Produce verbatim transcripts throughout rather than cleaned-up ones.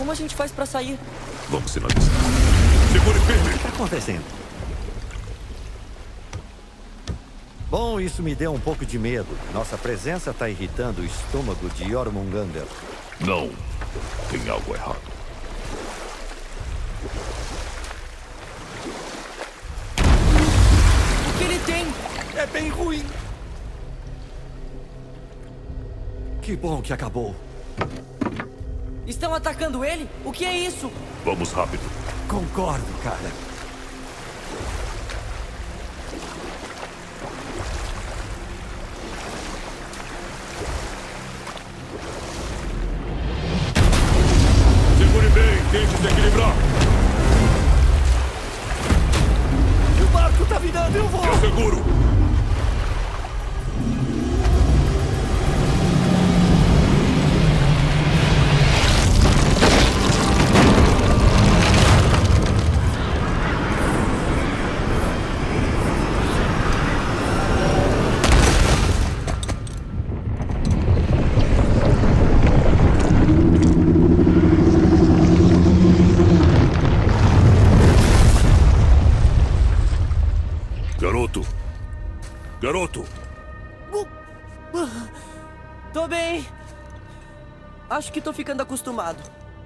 Como a gente faz pra sair? Vamos sinalizar. Segure firme! O que está acontecendo? Bom, isso me deu um pouco de medo. Nossa presença está irritando o estômago de Jormungandr. Não. Tem algo errado. O que ele tem? É bem ruim. Que bom que acabou. Estão atacando ele? O que é isso? Vamos rápido. Concordo, cara. Segure bem, tente se equilibrar. O barco tá virando, eu vou! Eu seguro. Garoto! Garoto! Tô bem. Acho que tô ficando acostumado.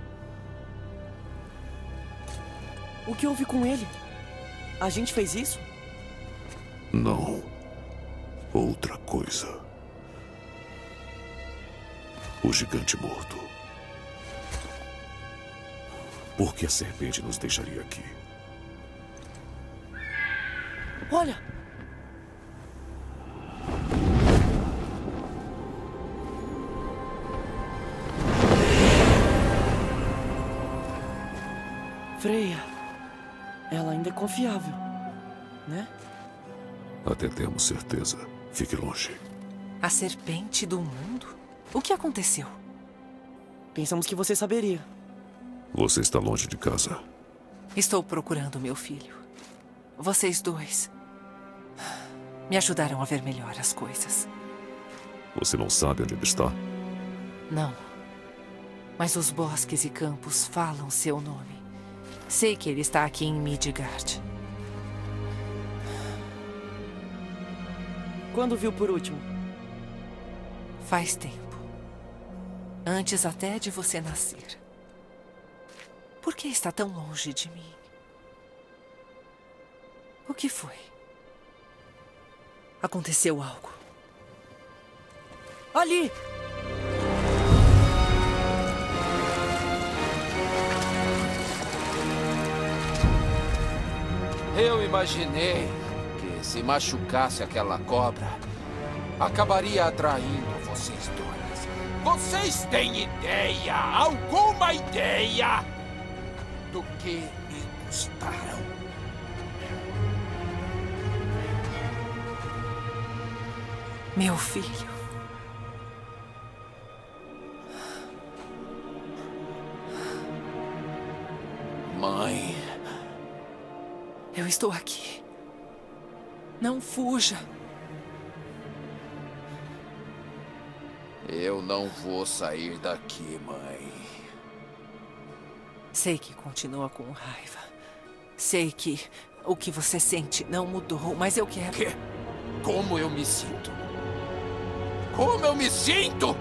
O que houve com ele? A gente fez isso? Não. Outra coisa. O gigante morto. Por que a serpente nos deixaria aqui? Olha! Freya. Ela ainda é confiável, né? Até temos certeza. Fique longe. A serpente do mundo? O que aconteceu? Pensamos que você saberia. Você está longe de casa. Estou procurando meu filho. Vocês dois me ajudaram a ver melhor as coisas. Você não sabe onde ele está? Não. Mas os bosques e campos falam seu nome. Sei que ele está aqui em Midgard. Quando viu por último? Faz tempo. Antes até de você nascer. Por que está tão longe de mim? O que foi? Aconteceu algo. Ali! Eu imaginei que se machucasse aquela cobra, acabaria atraindo vocês dois. Vocês têm ideia, alguma ideia, do que me custaram? Meu filho. Mãe. Eu estou aqui. Não fuja. Eu não vou sair daqui, mãe. Sei que continua com raiva. Sei que o que você sente não mudou, mas eu quero... Quê? Como eu me sinto? Como eu me sinto?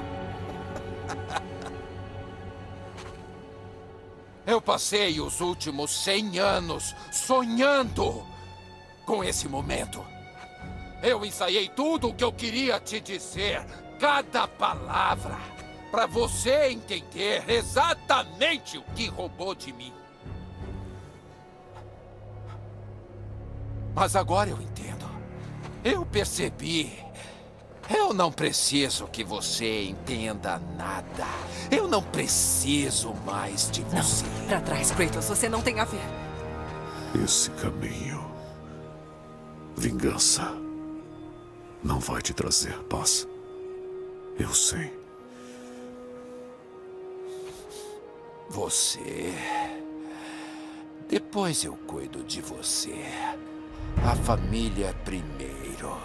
Eu passei os últimos cem anos sonhando com esse momento. Eu ensaiei tudo o que eu queria te dizer, cada palavra, para você entender exatamente o que roubou de mim. Mas agora eu entendo. Eu percebi. Eu não preciso que você entenda nada. Eu não preciso mais de você. Não, pra trás, Kratos. Você não tem a ver. Esse caminho... Vingança... não vai te trazer paz. Eu sei. Você... Depois eu cuido de você. A família primeiro.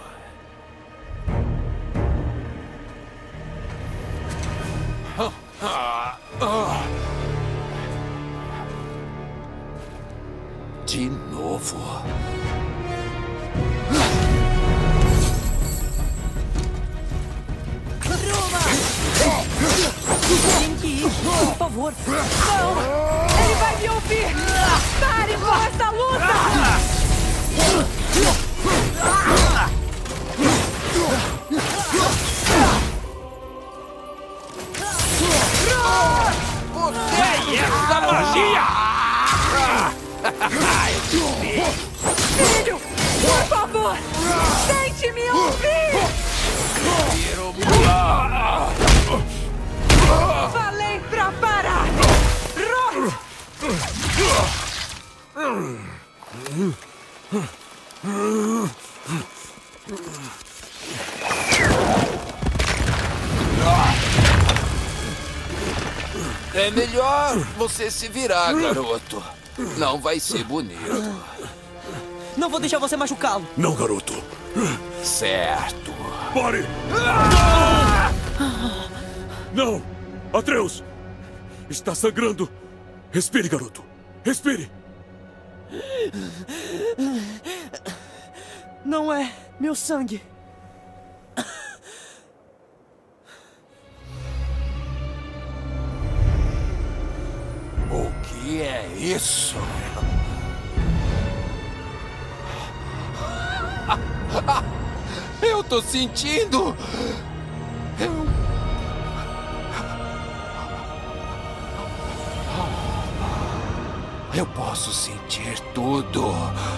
De novo. Tem que ir, por favor. Não! Ele vai me ouvir! Pare com essa luta! Você e essa magia! Filho, por favor, tente me ouvir! Falei pra parar! É melhor você se virar, garoto. Não vai ser bonito. Não vou deixar você machucá-lo. Não, garoto. Certo. Pare! Não! Atreus! Está sangrando. Respire, garoto. Respire. Não é meu sangue. O que é isso? Eu tô sentindo. Eu... Eu posso sentir tudo.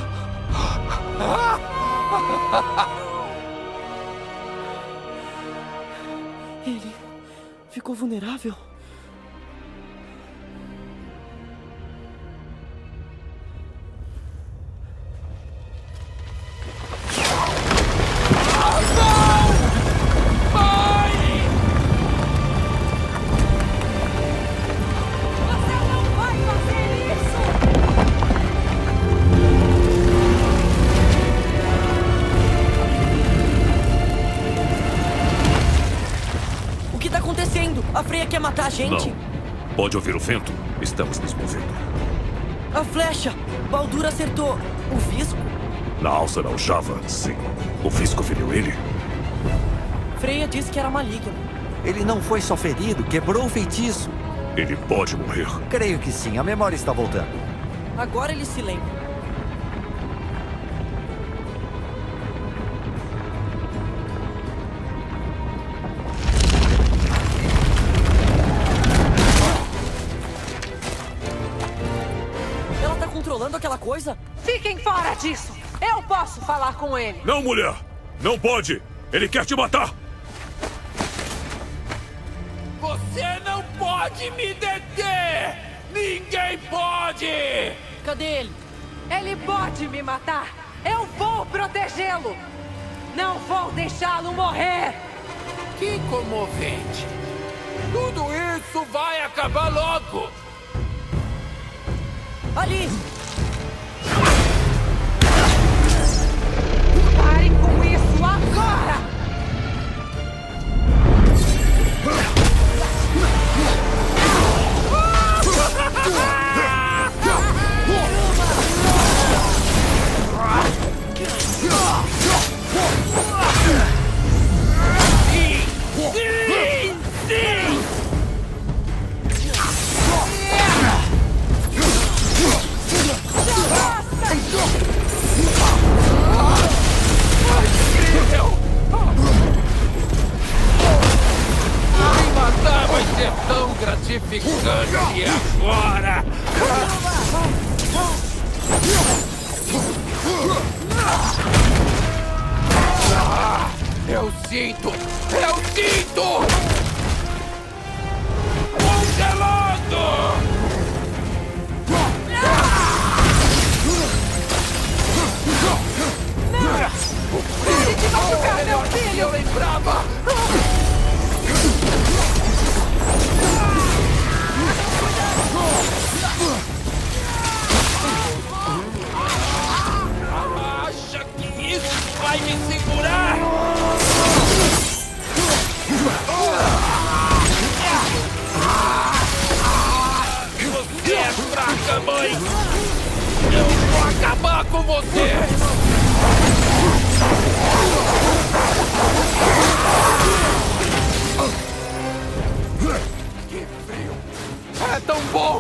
Ele ficou vulnerável? A Freya quer matar a gente? Não. Pode ouvir o vento? Estamos nos movendo. A flecha! Baldur acertou o Visco? Na alça da aljava, sim. O Visco feriu ele? Freya disse que era maligno. Ele não foi só ferido, quebrou o feitiço. Ele pode morrer. Creio que sim, a memória está voltando. Agora ele se lembra. Ela tá controlando aquela coisa? Fiquem fora disso! Eu posso falar com ele! Não, mulher! Não pode! Ele quer te matar! Você não pode me deter! Ninguém pode! Cadê ele? Ele pode me matar! Eu vou protegê-lo! Não vou deixá-lo morrer! Que comovente! Tudo isso vai acabar logo! Ali! Parem com isso agora! Me matar vai ser tão gratificante agora! Eu sinto! Eu sinto! Congelado! Pare de machucar meu filho! Eu lembrava! Acha que isso vai me segurar? Você é fraca, mãe! Eu vou com você! Que frio! É tão bom!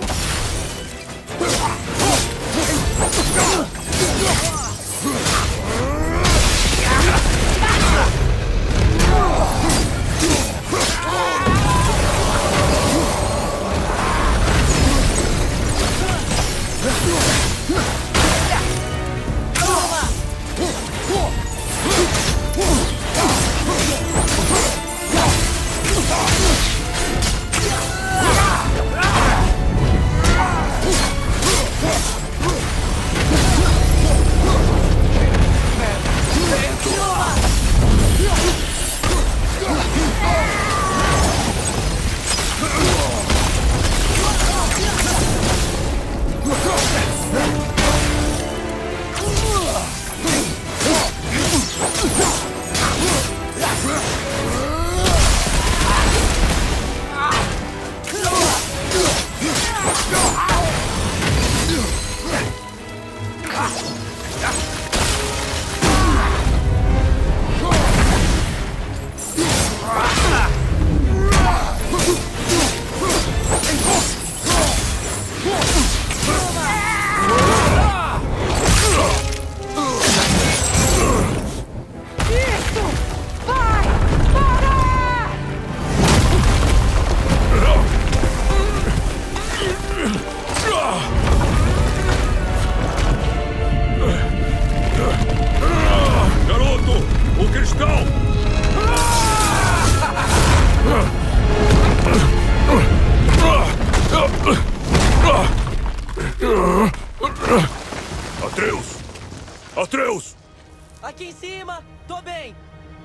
Atreus! Atreus! Aqui em cima! Tô bem!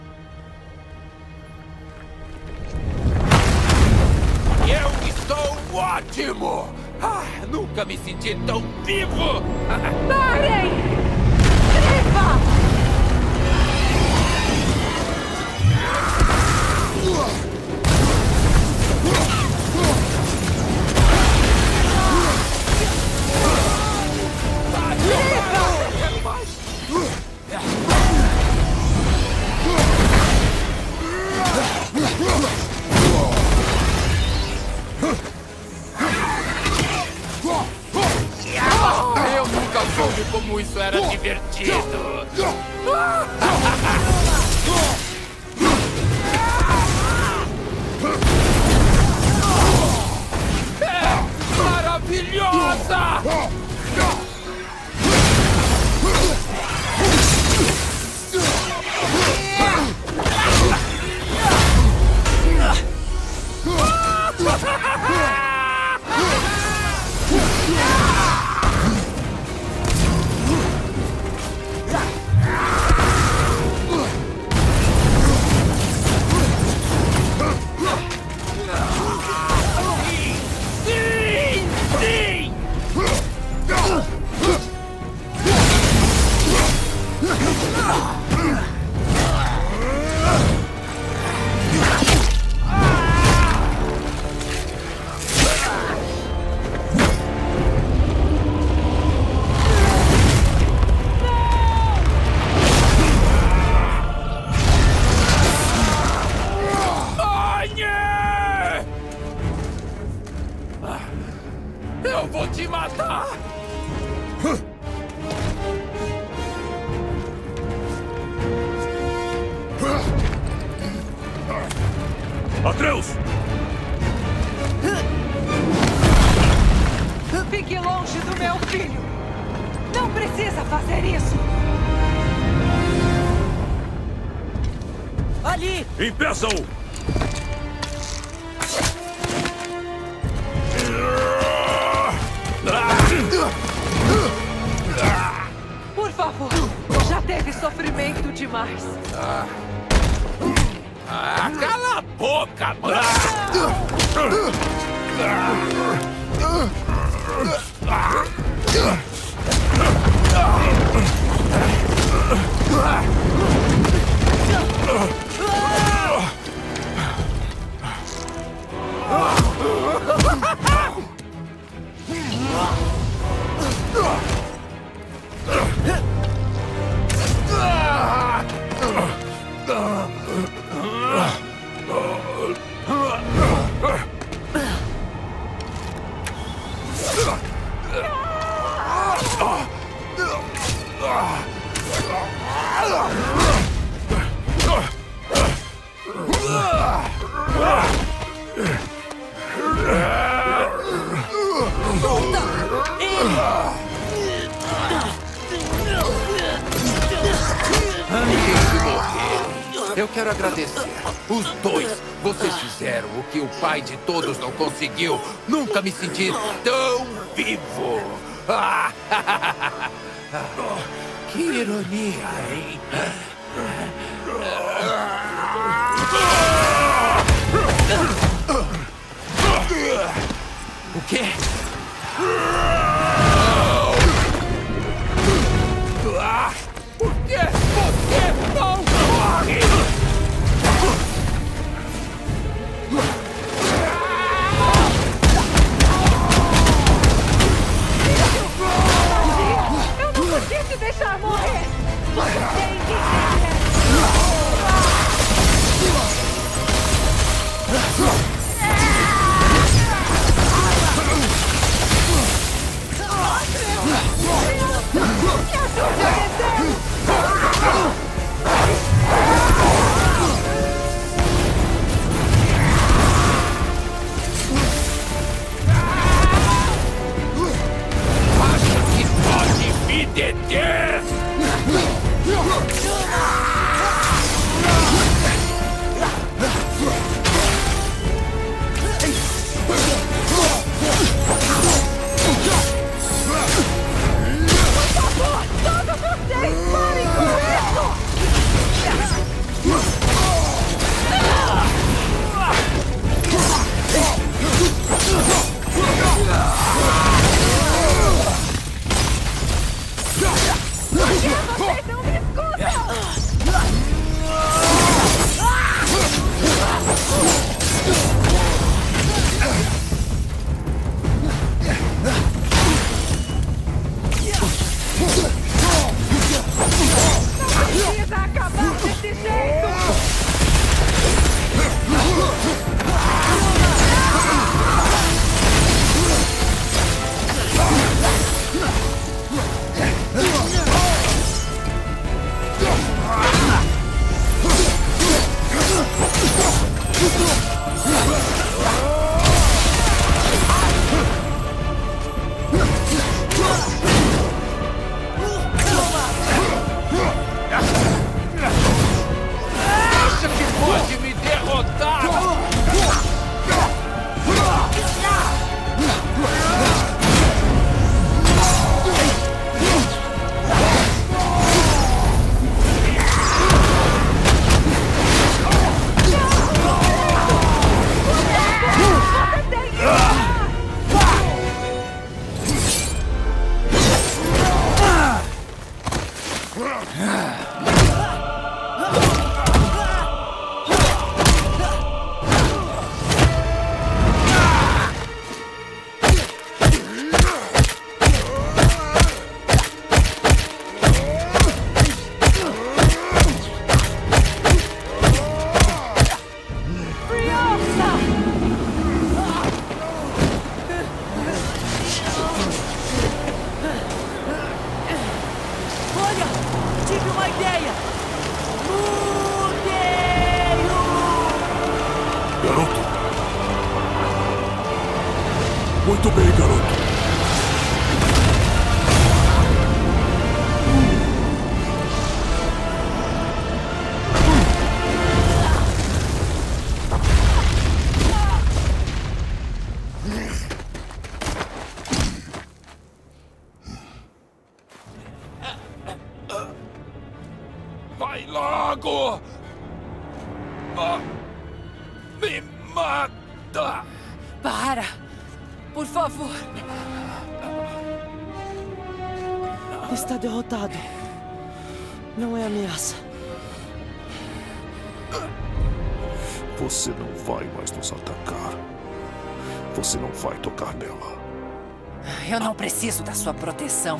Eu estou ótimo! Ah, nunca me senti tão vivo! Parem! Tripa! Eu nunca soube como isso era divertido! É maravilhosa! Eu vou te matar! Atreus! Fique longe do meu filho! Não precisa fazer isso! Ali! Impeçam-o! Por favor, já teve sofrimento demais. Ah, ah, cala a boca, mano! Eu quero agradecer. Os dois. Vocês fizeram o que o pai de todos não conseguiu. Nunca me senti tão vivo. Ah, que ironia, hein? O quê? Ah, por quê? Você não morre? Eu não consigo te deixar morrer! Você tem que entender! Acha que pode me deter? Muito bem, garoto. Vai logo! Ah, me mata! Para! Por favor! Está derrotado. Não é ameaça. Você não vai mais nos atacar. Você não vai tocar nela. Eu não preciso da sua proteção.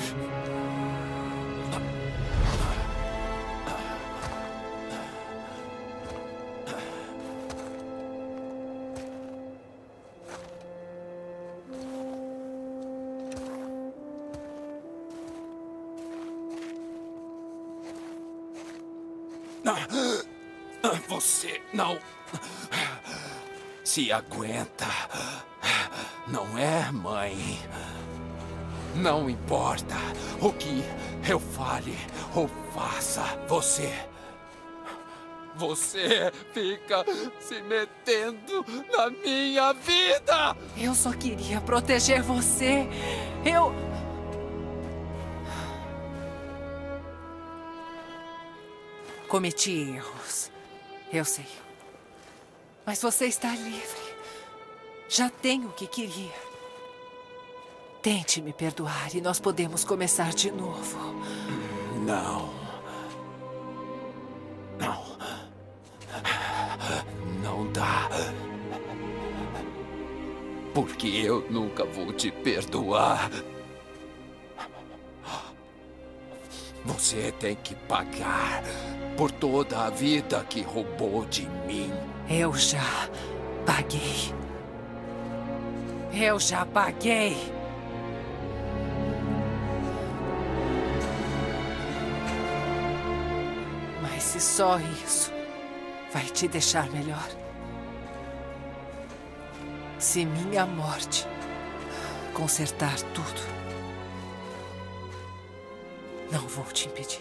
Você não se aguenta, não é, mãe? Não importa o que eu fale ou faça, você Você fica se metendo na minha vida! Eu só queria proteger você. Eu... Cometi erros. Eu sei. Mas você está livre. Já tenho o que queria. Tente me perdoar e nós podemos começar de novo. Não. Não. Não dá. Porque eu nunca vou te perdoar. Você tem que pagar por toda a vida que roubou de mim. Eu já paguei. Eu já paguei. Mas se só isso vai te deixar melhor. Se minha morte consertar tudo, não vou te impedir.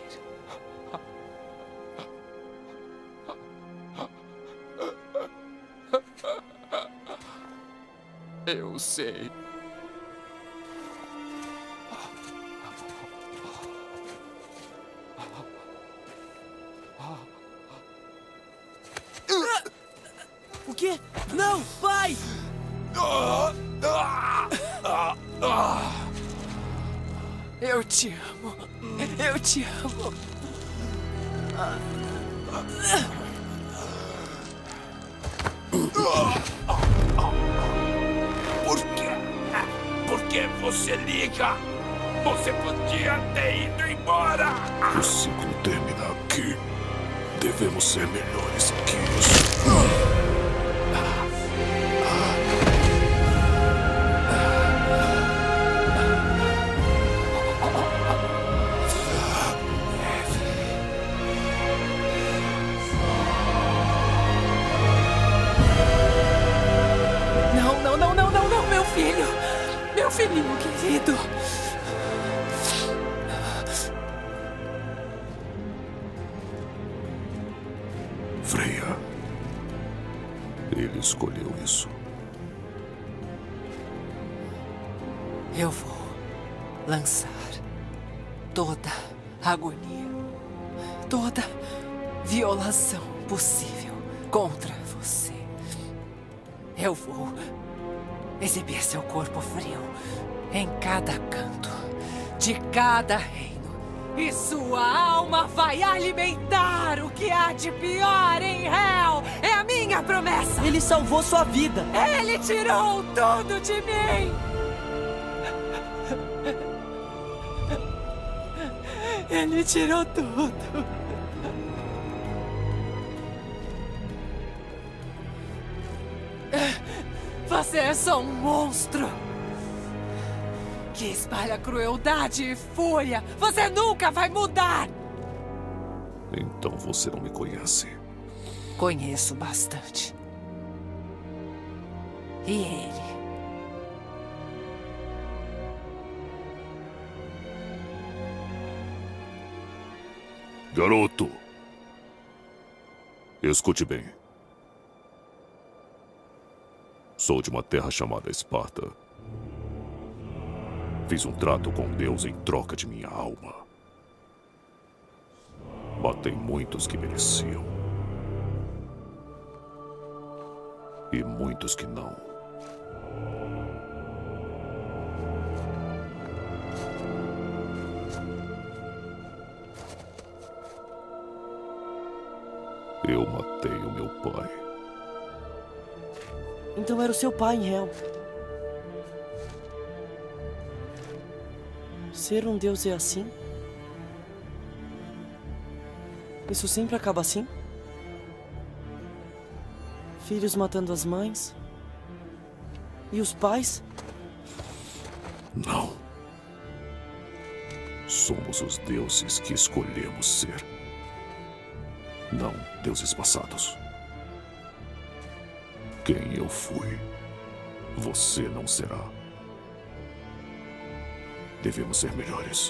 Eu sei. O quê? Não, pai! Eu te amo. Eu te amo. Por quê? Por que você liga? Você podia ter ido embora! O ciclo termina aqui. Devemos ser melhores que isso. Não, não, não, não, não, não, meu filho. Meu filhinho querido. Freya. Ele escolheu isso. Eu vou lançar toda a agonia, toda violação possível contra você. Eu vou exibir seu corpo frio em cada canto de cada reino. E sua alma vai alimentar o que há de pior em Hell. É a minha promessa. Ele salvou sua vida. Ele tirou tudo de mim. Ele tirou tudo. Você é só um monstro que espalha crueldade e fúria. Você nunca vai mudar. Então você não me conhece. Conheço bastante. E ele? Garoto! Escute bem. Sou de uma terra chamada Esparta. Fiz um trato com Deus em troca de minha alma. Matei muitos que mereciam. E muitos que não. Eu matei o meu pai. Então era o seu pai em Hell. Ser um deus é assim? Isso sempre acaba assim? Filhos matando as mães? E os pais? Não. Somos os deuses que escolhemos ser. Não deuses passados. Quem eu fui, você não será. Devemos ser melhores.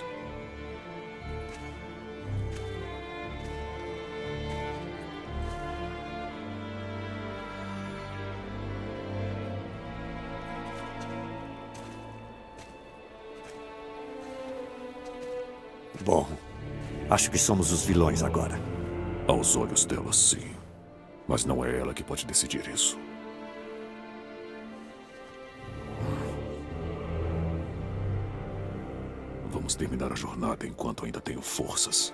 Bom, acho que somos os vilões agora. Aos olhos dela, sim. Mas não é ela que pode decidir isso. Vamos terminar a jornada enquanto ainda tenho forças.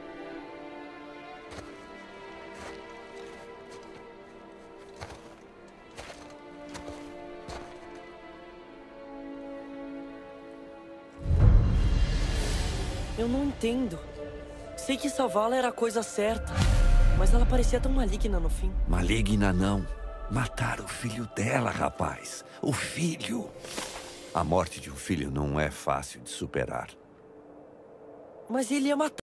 Eu não entendo. Sei que salvá-la era a coisa certa, mas ela parecia tão maligna no fim. Maligna não. Matar o filho dela, rapaz. O filho. A morte de um filho não é fácil de superar. Mas ele ia matar.